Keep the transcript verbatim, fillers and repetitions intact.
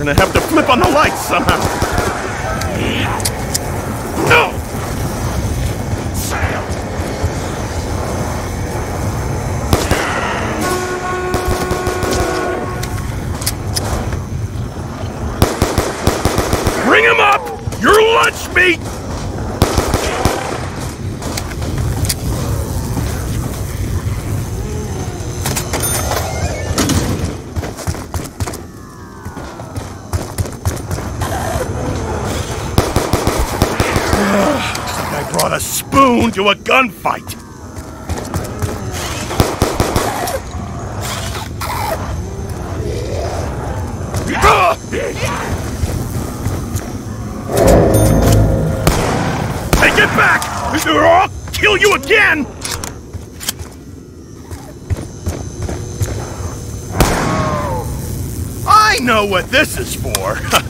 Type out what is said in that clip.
gonna have to flip on the lights somehow. No! Bring him up! Your lunch meat! I brought a spoon to a gunfight. Take it back, or I'll kill you again! I know what this is for.